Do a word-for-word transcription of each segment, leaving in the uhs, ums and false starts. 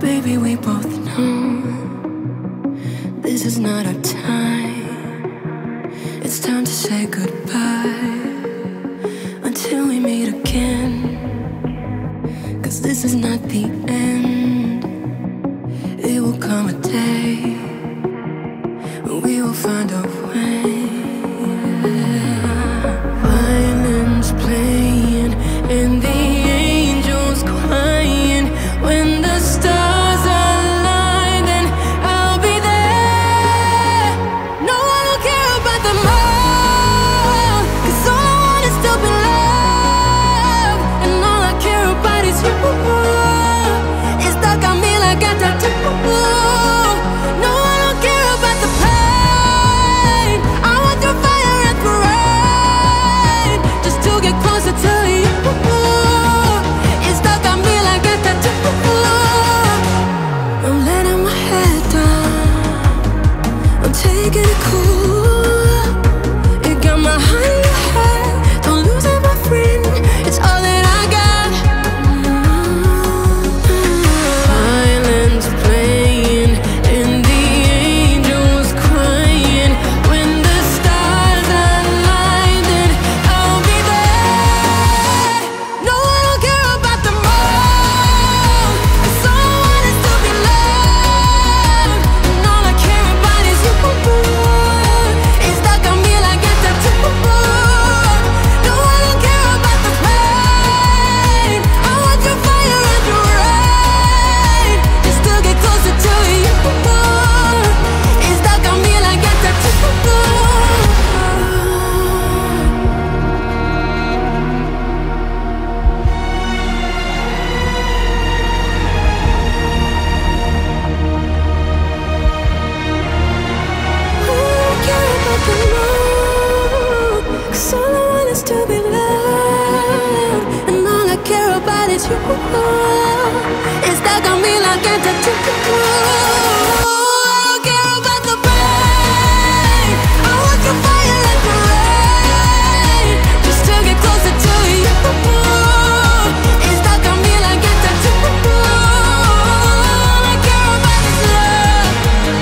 Baby, we both know this is not our time. It's time to say goodbye until we meet again. Cause this is not the end. It will come a day when we will find a way. Violins playing and the angels crying. When the stars align, then I'll be there. No, I don't care about the moon, cause all I want is to be loved. And all I care about is you. It's stuck on me like a tattoo. No, I don't care about the pain. I want through fire and through rain, just to get closer to you. It's stuck on me like a tattoo. I'm letting my head down, I'm taking it cool. You got my heart in your head, don't lose it, my friend. It's all that I got. Violins playing and the angels crying. When the stars align, then I'll be there. No, I don't care about the moon, cause all I want is to be loved. And all I care about is you. It's stuck on me like a tattoo. No, I don't care about the pain. I want your fire and your rain, just to get closer to you. It's stuck on me like a tattoo. Cause all I want is to be loved, and all I care about is you. It's stuck on me like a tattoo. I don't care about the pain. I want your fire and your rain, just to get closer to you. It's stuck on me like a tattoo. All I care about is love.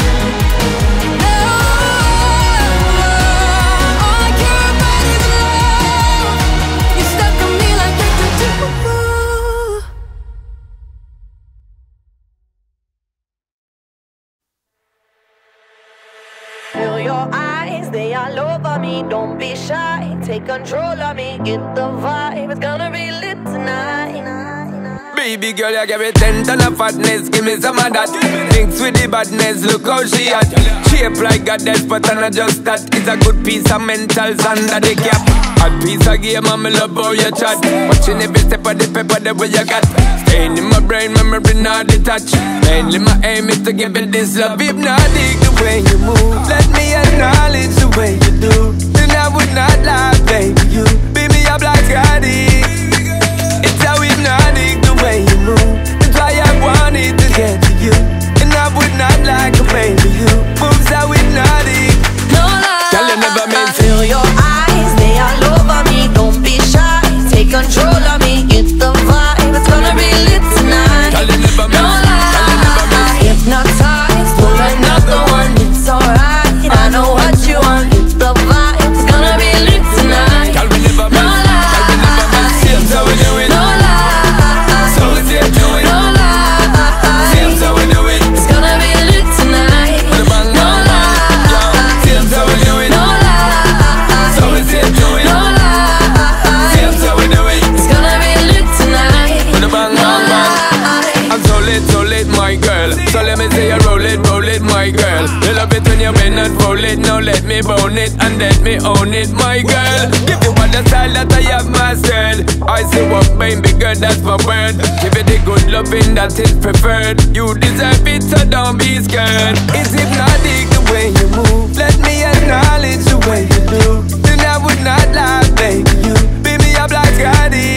All I care about is love. You're stuck on me like a tattoo. Feel your eyes, they all over me. Don't be shy, take control of me. Get the vibe, it's gonna be lit tonight. Baby girl, you give me ten ton of fatness, give me some of that. Mix with the badness, look how she at. Shape like a death, but I'm not just that. It's a good piece of mentals under the cap. A piece of game, I'm love how you chat. Watching every step of the paper, the way you got. Staying in my brain, memory not detached. Mainly my aim is to give it this love. Hypnotic the way you move, let me acknowledge the way you do. Then I would not lie, baby, you beat me up like Scotty. It's how hypnotic the way you move. That's why I wanted to get to you, and I would not like a baby, you moves how hypnotic. No lie, Girl, you never meant to. feel your eyes, they all over me. Don't be shy, take control of me. Get the vibe, it's gonna be lit tonight. Girl, you never No meant. Girl, you never lie, meant. hypnotized, pull another one. It's alright, I know what you want. Get the vibe, it's gonna be lit tonight. Girl, we never No meant. Girl, we never meant. Seems how we do it. No lie, So we say do it. no lie, Seems how we do it. it's gonna be lit tonight. With a bang, No bang, bang. Yeah. lie, Seems how we do it. no lie, So we say do it. no lie, Seems how we do it. it's gonna be lit tonight. With a bang, No bang, bang. lie. I'm so lit, so lit, my girl. So let me say you roll it, roll it, my girl. You love it when you bend and roll it. Now let me bone it and let me own it, my girl. Give you all the style that I have mastered. I say what baby girl, that's my word. Give it the good loving that is preferred. You deserve it, so don't be scared. It's hypnotic the way you move. Let me acknowledge the way you do. Then I would not lie, baby, you beat me up like Scotty.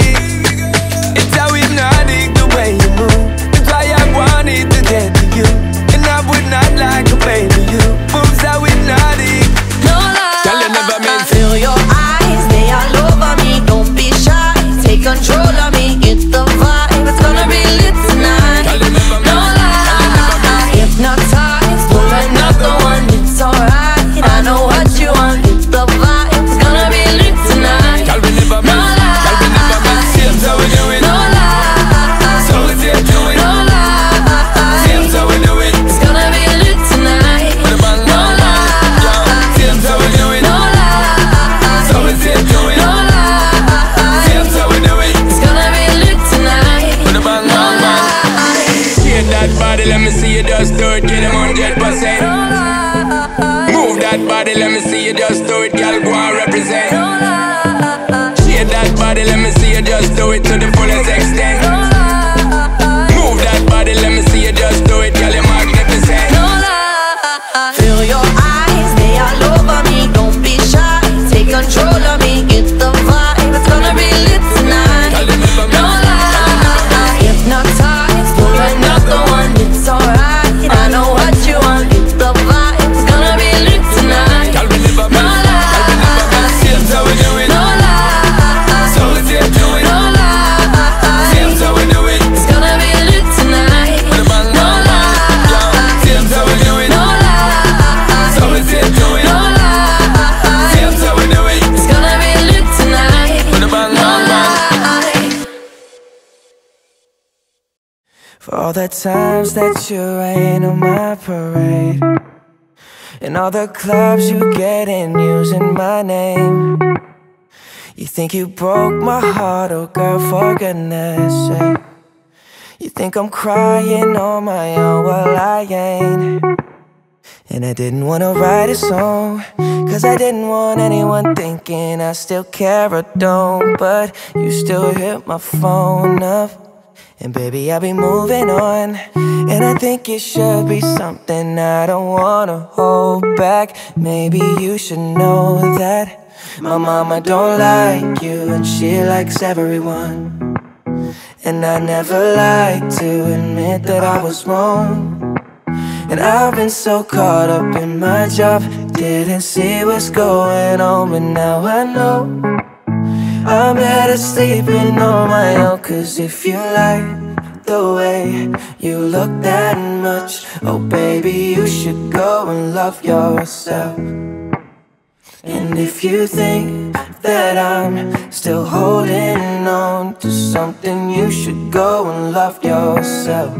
It's how hypnotic the way you move. That's why I wanted to get to you, and I would not like a baby, you moves how hypnotic. No lie, Girl, you never meant to. feel your eyes, they all over me. Don't be shy, take control of me. Get the vibe, it's gonna be lit tonight. Girl, you never meant No to. lie, body, let me see you just do it, get them one hundred percent. Move that body, let me see you just do it, girl, go and represent. Shake that body, let me see you just do it to the fullest extent. Move that body, let me see you just do it, girl, you're magnificent. Feel your eyes, they all over me. Don't be shy, take control of me. Get the vibe, it's gonna be lit tonight. No lie, hypnotize, pull another one. It's alright, I know what you want. Get the vibe, it's gonna be lit tonight. No lie, seems how we do it. no lie, So we take to it. no lie, Seems how we do it. it's gonna be lit tonight. The bang No bang bang. lie, Seems how we do it. no lie, So we take to it. no lie, Seems how we do it. it's gonna be lit tonight. The bang No bang bang. lie. For all the times that you rain on my parade, and all the clubs you get in using my name. You think you broke my heart, oh girl, for goodness sake. You think I'm crying on my own, well I ain't. And I didn't wanna write a song, cause I didn't want anyone thinking I still care or don't. But you still hit my phone up, and baby, I'll be moving on. And I think it should be something I don't wanna hold back. Maybe you should know that my mama don't like you, and she likes everyone. And I never like to admit that I was wrong. And I've been so caught up in my job, didn't see what's going on, but now I know I'm better sleeping on my own. Cause if you like the way you look that much, oh baby, you should go and love yourself. And if you think that I'm still holding on to something, you should go and love yourself.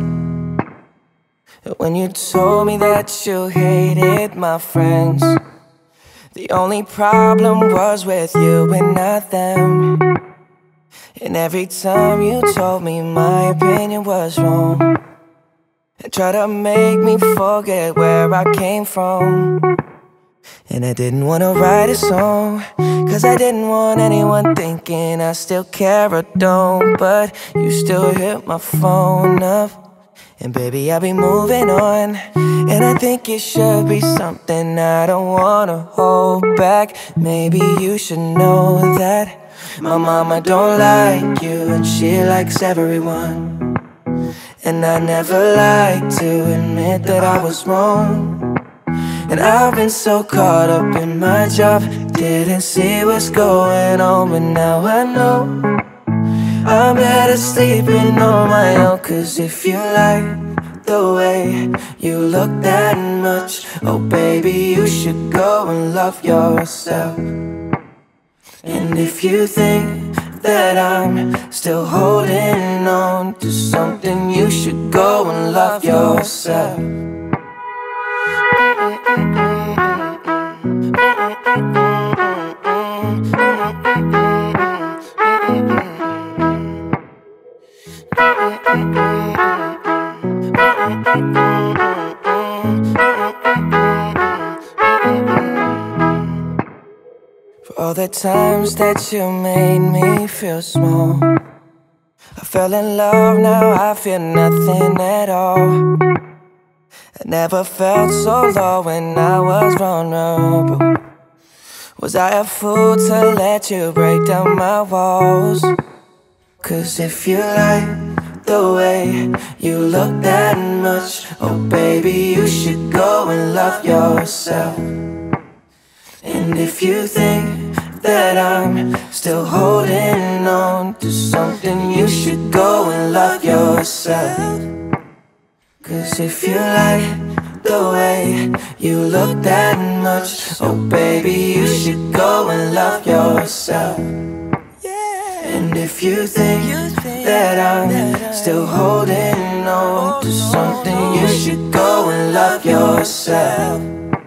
When you told me that you hated my friends, the only problem was with you and not them. And every time you told me my opinion was wrong, and tried to make me forget where I came from. And I didn't wanna write a song, cause I didn't want anyone thinking I still care or don't. But you still hit my phone up, and baby, I'll be moving on. And I think it should be something I don't wanna hold back. Maybe you should know that my mama don't like you, and she likes everyone. And I never like to admit that I was wrong. And I've been so caught up in my job, didn't see what's going on, but now I know I'm better sleeping on my own. Cause if you like the way you look that much, oh baby, you should go and love yourself. And if you think that I'm still holding on to something, you should go and love yourself. For all the times that you made me feel small, I fell in love, now I feel nothing at all. I never felt so low when I was vulnerable. Was I a fool to let you break down my walls? Cause if you like the way you look that much, oh baby, you should go and love yourself. And if you think that I'm still holding on to something, you should go and love yourself. Cause if you like the way you look that much, oh baby, you should go and love yourself. And if you think that I'm still holding on to something, you should go and love yourself.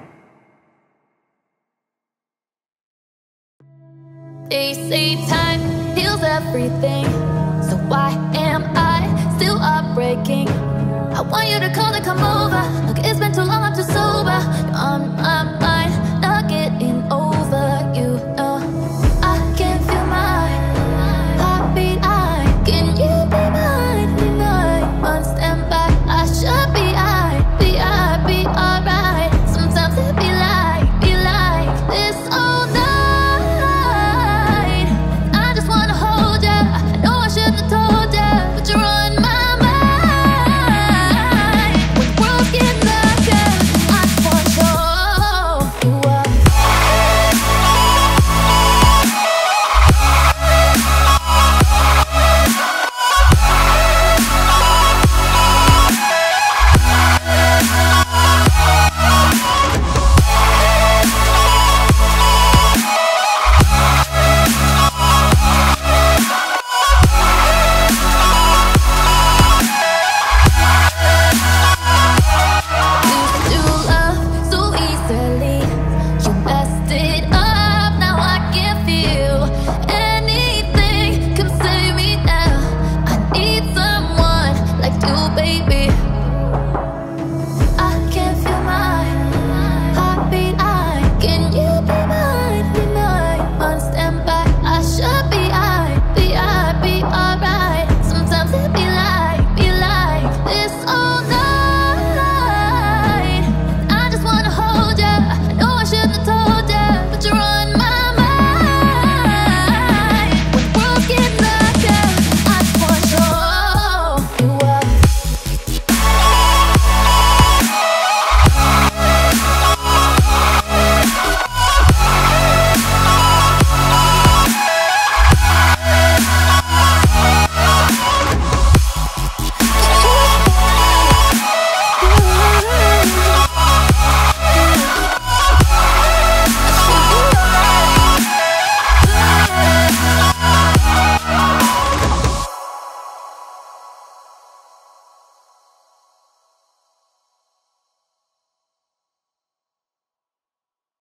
They say time heals everything, so why am I still heartbreaking? I want you to call and come over. Look, it's been too long, I'm too sober. You're on my mind, not getting over you. No, I can feel my heartbeat. I can you be mine, be mine on standby. I should be I, be I, be alright. Sometimes it be like, be like this all night. I just wanna hold ya. I know I shouldn't have told ya, but you're on my mind. When worlds get darker, I just wanna show you up. Used to love so easily, you messed it up. Now I can feel anything. Come save me now. I need someone like you, baby.